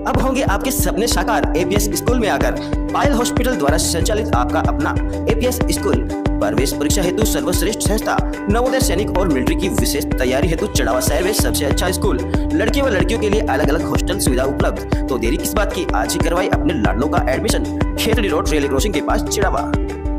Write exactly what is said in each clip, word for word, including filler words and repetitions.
अब होंगे आपके सपने साकार एपीएस स्कूल में आकर। पायल हॉस्पिटल द्वारा संचालित आपका अपना एपीएस स्कूल। प्रवेश परीक्षा हेतु सर्वश्रेष्ठ संस्था, नवोदय सैनिक और मिलिट्री की विशेष तैयारी हेतु चिड़ावा शहर में सबसे अच्छा स्कूल। लड़के व लड़कियों के लिए अलग अलग हॉस्टल सुविधा उपलब्ध। तो देरी किस बात की, आज ही करवाई अपने लाडलों का admission. Khetri road railway crossing के पास चिड़ावा।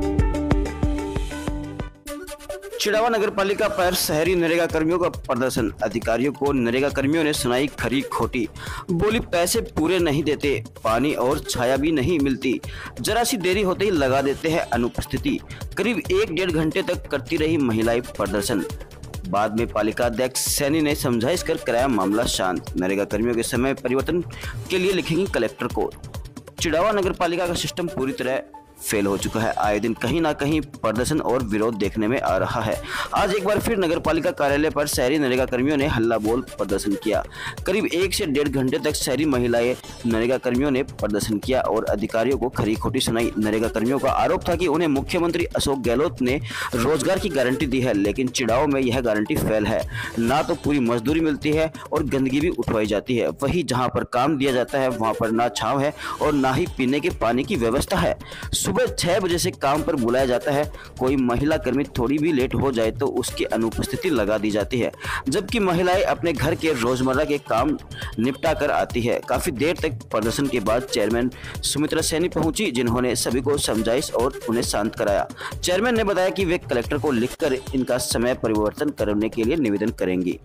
चिड़ावा नगर पालिका पर शहरी नरेगा कर्मियों का प्रदर्शन। अधिकारियों को नरेगा कर्मियों ने सुनाई खरी खोटी। बोली पैसे पूरे नहीं देते, पानी और छाया भी नहीं मिलती, जरा सी देरी होते ही लगा देते हैं अनुपस्थिति। करीब एक डेढ़ घंटे तक करती रही महिलाएं प्रदर्शन। बाद में पालिका अध्यक्ष सैनी ने समझाइश कर कराया मामला शांत। नरेगा कर्मियों के समय परिवर्तन के लिए लिखेंगे कलेक्टर को। चिड़ावा नगर पालिका का सिस्टम पूरी तरह फेल हो चुका है। आए दिन कहीं ना कहीं प्रदर्शन और विरोध देखने में आ रहा है। आज एक बार फिर नगर पालिका कार्यालय पर शहरी नरेगा कर्मियों ने हल्ला बोल प्रदर्शन किया। करीब एक से डेढ़ घंटे तक शहरी महिलाएं नरेगा कर्मियों ने प्रदर्शन किया और अधिकारियों को खरी खोटी सुनाई। नरेगा कर्मियों का आरोप था कि उन्हें मुख्यमंत्री अशोक गहलोत ने रोजगार की गारंटी दी है, लेकिन चिड़ाव में यह गारंटी फेल है। ना तो पूरी मजदूरी मिलती है और गंदगी भी उठवाई जाती है। वही जहाँ पर काम दिया जाता है वहाँ पर ना छांव है और ना ही पीने के पानी की व्यवस्था है। सुबह छह बजे से काम पर बुलाया जाता है। कोई महिला कर्मी थोड़ी भी लेट हो जाए तो उसकी अनुपस्थिति लगा दी जाती है, जबकि महिलाएं अपने घर के रोजमर्रा के काम निपटा कर आती है। काफी देर तक प्रदर्शन के बाद चेयरमैन सुमित्रा सैनी पहुंची, जिन्होंने सभी को समझाइश और उन्हें शांत कराया। चेयरमैन ने बताया कि वे कलेक्टर को लिखकर इनका समय परिवर्तन करने के लिए निवेदन करेंगी।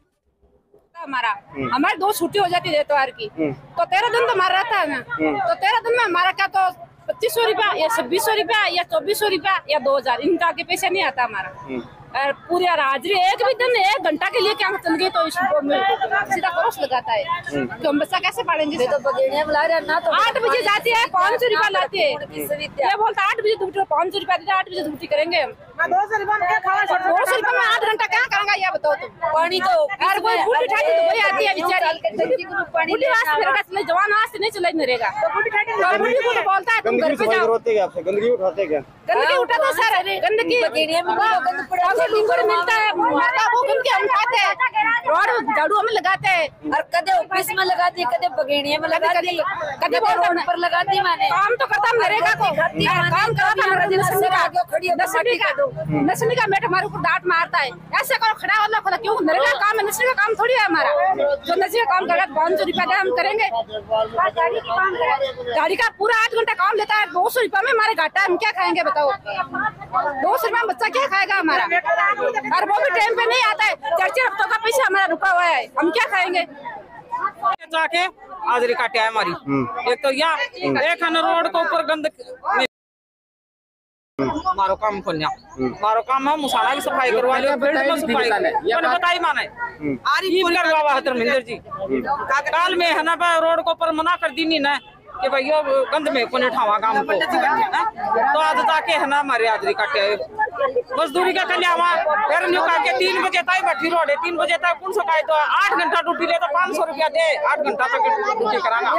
हमारा हमारे दो छुट्टी हो जाती है इतवार की, तो तेरह दिन तो हमारा रहता है ना, तो तेरह दिन में हमारा क्या तो पच्चीस सौ रुपया या छब्बीस सौ रुपया या चौबीस सौ रुपया या दो हजार इनका आगे पैसे नहीं आता हमारा। और पूरी हाजिरी एक भी दिन एक घंटा के लिए क्या चल गई तो इसको सीधा क्रॉस लगाता है। तो हम बच्चा कैसे पढ़ेंगे? तो बुला रहे ना, तो आठ बजे जाती है, पाँच सौ रुपया लाती है। ये बोलता आठ बजे ड्यूटी, पाँच सौ रुपया देते, आठ बजे ड्यूटी करेंगे। दो सौ रुपया में आठ घंटा क्या करेंगे ये बताओ तुम? पानी तो हर कोई बूढ़ी ठाटी तो वही आती है बेचारी। बूढ़ी वास्ते जवान वास्ते नहीं चला रहेगा। बूढ़ी को तो बोलता है तुम घर पे जाओ। गंदगी उठाते क्या? गंदगी उठाता सर, गंदगी मिलता है वो गंदगी हम खाते हैं और झाड़ू में लगाते हैं और कदे ऑफिस में लगाती, कदे बगेड़िया में लगाती, कदे रोड पर लगाती। मैंने काम तो करता नरेगा को काम करता मेरा दिन से आगे खड़ी है नसनी का नसनी का मेट हमारे ऊपर डांट मारता है। ऐसे करो खड़ा वाला खोला क्यों? नरेगा काम है, नसनी का काम थोड़ी है हमारा। जो नसनी का काम करेगा पाँच सौ रुपया हम करेंगे। गाड़ी का पूरा आठ घंटा काम लेता है, दो सौ रुपया में हमारे घाटा है। हम क्या खाएंगे बताओ? दो सौ रुपया बच्चा क्या खाएगा हमारा? और वो भी टाइम पे नहीं आता है। चार हफ्तों का पैसा हमारा रुका हुआ है, हम क्या खाएंगे? जाके हाजिरी काटे है हमारी। एक तो यहाँ एक रोड के ऊपर गंद मारो काम खोलना, मारो काम है मुसाना की सफाई करवा लो, फील्ड में सफाई बताई माने आरी करवा धर्मेंद्र जी। काल में है ना रोड के ऊपर मना कर दी नहीं ना कि भाई यो गंद में को उठावा काम को, तो आज जाके है ना हमारे हाजिरी काटे मजदूरी का कल्यावा फिर न्यू का के तीन बजे तक बैठी रोड है, तीन बजे तक कौन सकाई तो आठ घंटा ड्यूटी ले तो पाँच सौ रुपया दे, आठ घंटा तक ड्यूटी कराना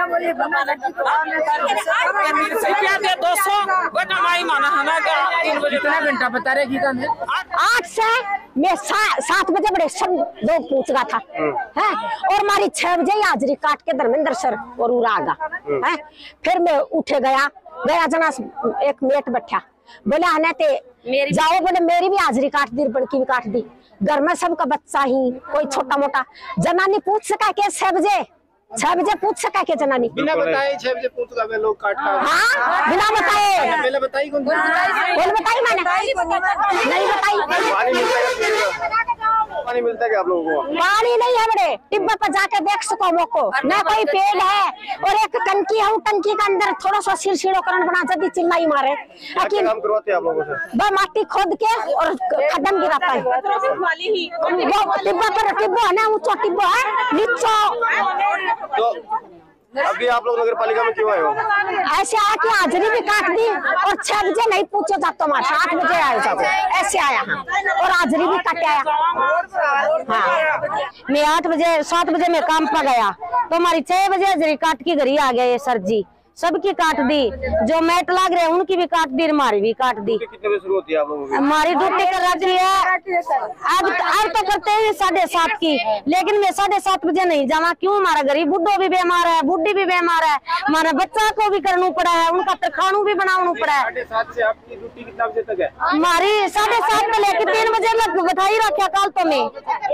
रुपया दे दो सौ वो कमाई माना है ना। क्या तीन बजे कितना घंटा बता रहे गीता ने? आठ से मैं सात बजे बड़े सब लोग पूछ रहा था है और हमारी छह बजे हाजिरी काट के धर्मेंद्र सर और उरागा है। फिर मैं उठे गया गया जना एक मेट बैठा बोला है ना ते जाओ, बोले मेरी भी हाजिरी काट दी, बड़की भी काट दी। घर में सबका बच्चा ही कोई छोटा मोटा जनानी पूछ सका के छह बजे छह बजे पूछ सका के जनानी बिना बताए छह बजे पूछ लगे लोग काट का। हाँ बिना बताए पहले बताई कौन बोल बताई मैंने नहीं बताई। पानी मिलता है क्या आप लोगों को? पानी नहीं है बड़े टिब्बे पर जाके देख सको मोको न कोई पेड़ है और एक टंकी है, टंकी के अंदर थोड़ा सा सिरसिड़ोकरण बना जल्दी चिल्लाई मारे। काम करवाते हैं आप लोगों से? वो माटी खोद के और खड्डम गिराता है। वो टिब्बा पर टिब्बो है ना, ऊंचा टिब्बो है नीचो। तो अभी आप लोग नगर पालिका में क्यों आए हो? ऐसे आके हाजिरी भी काट दी और छह बजे नहीं पूछो जाता हमारे आठ बजे आए जाओ ऐसे आया और हाजिरी भी काटे आया। हाँ मैं आठ बजे सात बजे में काम पर गया तो हमारी छह बजे हाजिरी काट के घर ही आ गए सर जी सबकी काट दी, जो मैट लाग रहे हैं उनकी भी काट दी, हमारी भी काट दी। कितने बजे शुरू होती है आप लोगों की? हमारी ड्यूटी कर रखी है अब अब तो करते हैं साढ़े सात की, लेकिन मैं साढ़े सात बजे नहीं जावा। क्यों? हमारा गरीब बुढ़ो भी बीमार है, बुढ़ी भी बीमार है, हमारा बच्चा को भी करना पड़ा है, उनका तरखानू भी बनाना पड़ा है। साढ़े सात से आपकी ड्यूटी कितना बजे तक है? हमारी साढ़े सात से लेकर तीन बजे लग बधाई रखा कल तो मैं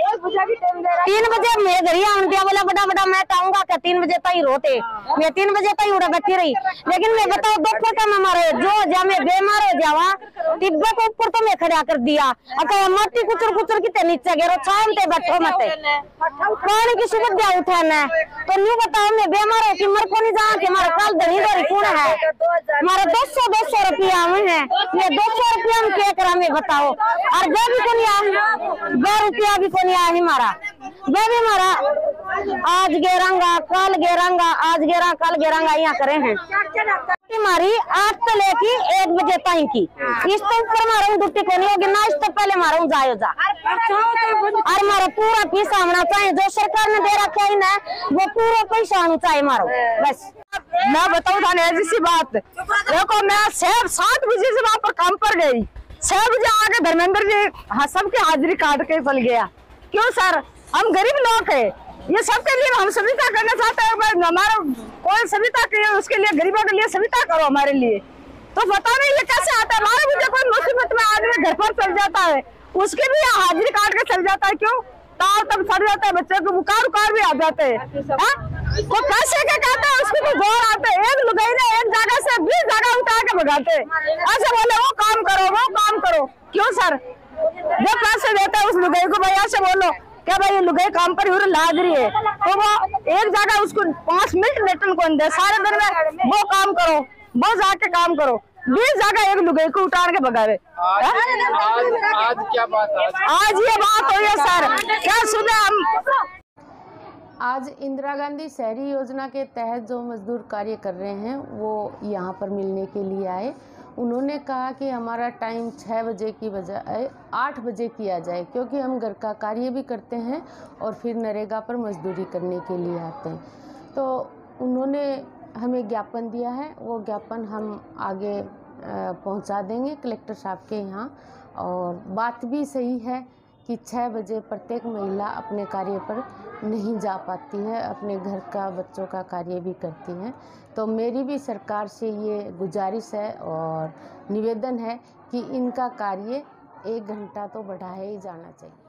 तीन बजे मैं घर आऊँ दिया, बोला बड़ा बड़ा मैं आऊंगा क्या तीन बजे तक रोते, मैं तीन बजे तक उड़ा बैठी रही। लेकिन मैं बताओ दोपहर का मैं मारे जो जा मैं बीमार हो जावा, टिब्बे को ऊपर तो मैं खड़ा कर दिया, अगर माटी कुचर कुचर की नीचे गिरो छाम पे बैठो मत पानी की सुविधा उठाना तो नहीं बताओ मैं बीमार हो कि मर को नहीं जा के मारा कल धनी धरी कौन है हमारा दो सौ दो सौ रुपया में है, ये दो सौ रुपया में क्या करा मैं बताओ। और वे भी को नहीं आ दो रुपया भी को नहीं आया हमारा, वे भी हमारा आज गेरंगा कल गेरंगा आज गेरा कल गेरंगा यहाँ करे हैं। हमारी आठ से लेके एक बजे तक की, इस तो ऊपर मारूं ड्यूटी को नहीं होगी ना, इस तो पहले मारूं जायो जा। और हमारा पूरा पैसा होना चाहिए, जो सरकार ने दे रखा है ना वो पूरा पैसा होना चाहिए मारो बस। मैं बताऊँ थाने ऐसी सी बात, देखो मैं छह सात बजे से वहाँ पर काम पर गई, छह बजे आके धर्मेंद्र जी हाँ सबके हाजिरी काट के चल गया। क्यों सर? हम गरीब लोग है, ये सबके लिए हम सविता करना चाहते हैं, हमारा कोई सविता के उसके लिए गरीबों के लिए सविता करो हमारे लिए। तो पता नहीं ये कैसे आता है, हमारे मुझे कोई मुसीबत में आदमी घर पर चल जाता है उसके भी हाजिरी काट के चल जाता है। क्यों? तार तब सड़ जाता है, बच्चे को बुखार उखार भी आ जाते हैं, तो पैसे के कहते हैं उसके भी जोर आते हैं। एक लुगाई ने एक जगह से बीस जगह उठा के भगाते ऐसे बोले वो काम करो वो काम करो। क्यों सर? जो पैसे देते हैं उस लुगाई को भाई ऐसे बोलो क्या भाई ये लुगाई काम पर लाग रही है तो वो एक जगह उसको पांच मिनट वेतन कौन दे, सारे दिन में वो काम करो वो जाके काम करो, बीस जगह एक लुगाई को उतार के भगावे। आज, आज, आज क्या बात है? आज ये बात हुई है सर, क्या सुबह हम आज इंदिरा गांधी शहरी योजना के तहत जो मजदूर कार्य कर रहे हैं वो यहाँ पर मिलने के लिए आए। उन्होंने कहा कि हमारा टाइम छः बजे की बजाय आठ बजे किया जाए, क्योंकि हम घर का कार्य भी करते हैं और फिर नरेगा पर मजदूरी करने के लिए आते हैं। तो उन्होंने हमें ज्ञापन दिया है, वो ज्ञापन हम आगे पहुंचा देंगे कलेक्टर साहब के यहाँ। और बात भी सही है कि छः बजे प्रत्येक महिला अपने कार्य पर नहीं जा पाती है, अपने घर का बच्चों का कार्य भी करती हैं। तो मेरी भी सरकार से ये गुजारिश है और निवेदन है कि इनका कार्य एक घंटा तो बढ़ाया ही जाना चाहिए।